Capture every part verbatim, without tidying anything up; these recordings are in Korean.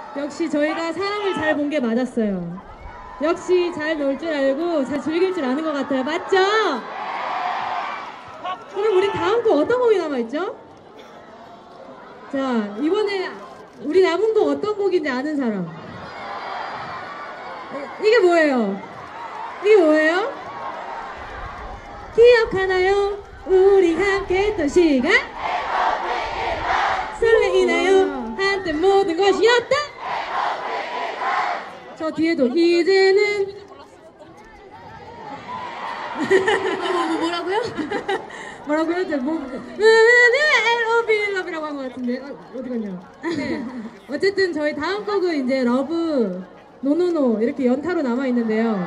역시 저희가 사람을 잘 본 게 맞았어요. 역시 잘 놀 줄 알고 잘 즐길 줄 아는 것 같아요. 맞죠? 그럼 우리 다음 곡 어떤 곡이 남아있죠? 자, 이번에 우리 남은 곡 어떤 곡인지 아는 사람? 이게 뭐예요? 이게 뭐예요? 기억하나요? 우리 함께 했던 시간? 설레이나요? 한때 모든 것이었다? 저 뒤에도 이제는 뭐, 뭐, 뭐라고요? 뭐라고요? 저 뭐, 러브 러브라고 한 것 같은데 어, 어디 갔냐? 네. 어쨌든 저희 다음 곡은 이제 러브 노노노 이렇게 연타로 남아 있는데요.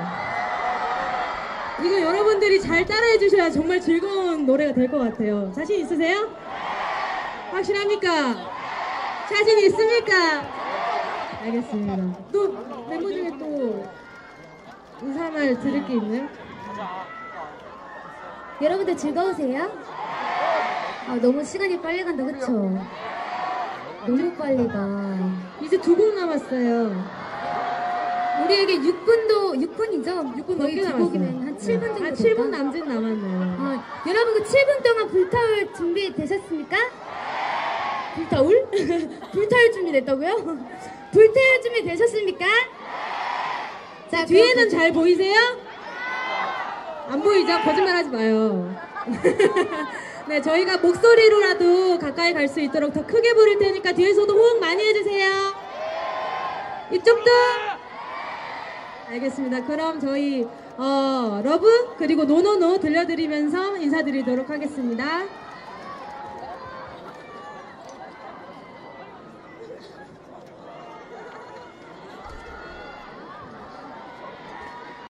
이거 여러분들이 잘 따라해 주셔야 정말 즐거운 노래가 될 것 같아요. 자신 있으세요? 확실합니까? 자신 있습니까? 알겠습니다. 또 멤버 중에 또 인사말 드릴 게 있나요? 여러분들 즐거우세요? 아, 너무 시간이 빨리 간다, 그쵸? 너무 빨리 가. 이제 두 곡 남았어요. 우리에게 육 분도, 육 분이죠? 육 분 거의 넘게 두 남았어요. 곡이면 한 칠 분 정도. 한 칠 분 될까? 남짓 남았네요. 아, 여러분 그 칠 분 동안 불타올 준비 되셨습니까? 불타올? 불타올 준비 됐다고요? 불타올 준비 되셨습니까? 자, 뒤에는 잘 보이세요? 안 보이죠? 거짓말 하지 마요. 네, 저희가 목소리로라도 가까이 갈 수 있도록 더 크게 부를 테니까 뒤에서도 호응 많이 해주세요. 이쪽도. 알겠습니다. 그럼 저희 어, 러브 그리고 노노노 들려드리면서 인사드리도록 하겠습니다.